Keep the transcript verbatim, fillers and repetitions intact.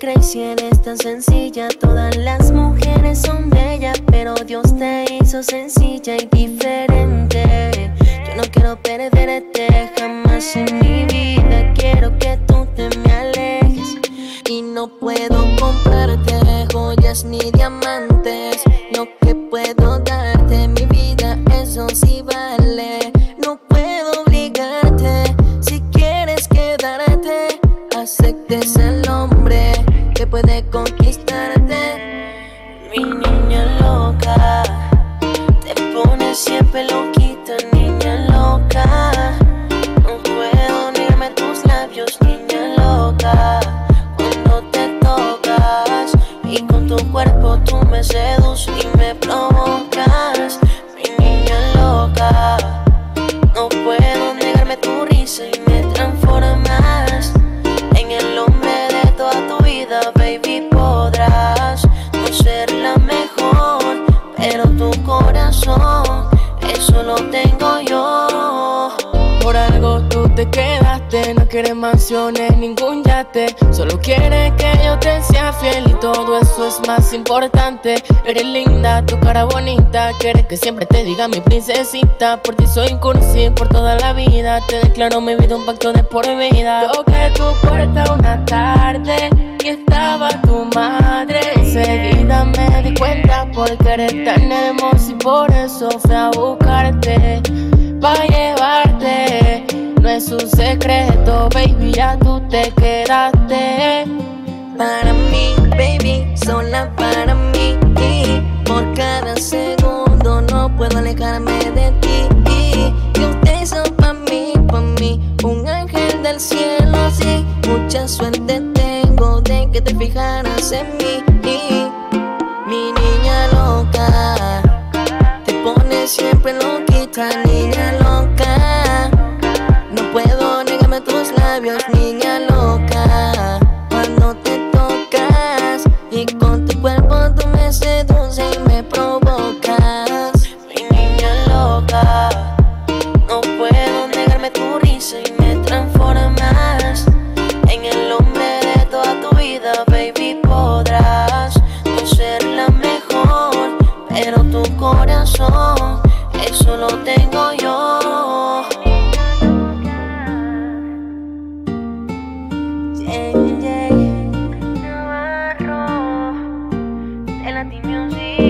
crazy, eres tan sencilla. Todas las mujeres son bellas, pero Dios te hizo sencilla y diferente. Yo no quiero perderte jamás en mi vida. Quiero que tú te me alejes. Y no puedo comprarte joyas ni diamantes. Lo que puedo darte, mi vida, eso sí vale. No puedo obligarte, si quieres quedarte, aceptes al hombre que puede conquistarte. Mi niña loca, te pones siempre loquita, niña loca. No puedo negarme tus labios, niña loca. Cuando te tocas y con tu cuerpo tú me seduces y me provocas. Mi niña loca, no puedo negarme tu risa y me transformas en el hombre de toda tu vida, baby. Podrás no ser la mejor, pero tu corazón, eso lo tengo yo. Por algo tú te quedaste, no quieres mansiones, ningún yate. Solo quieres que yo te sea fiel y todo eso es más importante. Eres linda, tu cara bonita, quieres que siempre te diga mi princesita. Por ti soy cursi por toda la vida, te declaro mi vida un pacto de por vida. Toqué tu puerta una tarde y estaba tu madre. Enseguida me di cuenta porque eres tan hermosa y por eso fui a buscarte pa' llevarte. No es un secreto, baby, ya tú te quedaste. Para mí, baby, sola para mí. Por cada segundo no puedo alejarme de ti. Que ustedes son pa' mí, pa' mí, un ángel del cielo, sí. Mucha suerte tengo de que te fijaras en mí. Mi niña loca, te pones siempre loquita, niña loca. No puedo negarme tus labios, niña loca. Cuando te tocas y con tu cuerpo tú me seduces y me provocas. Mi niña loca, no puedo negarme tu risa y me transformas en el hombre de toda tu vida, baby. Podrás no ser la mejor, pero tu corazón, eso lo tengo yo. J J Navarro, de Latin Music.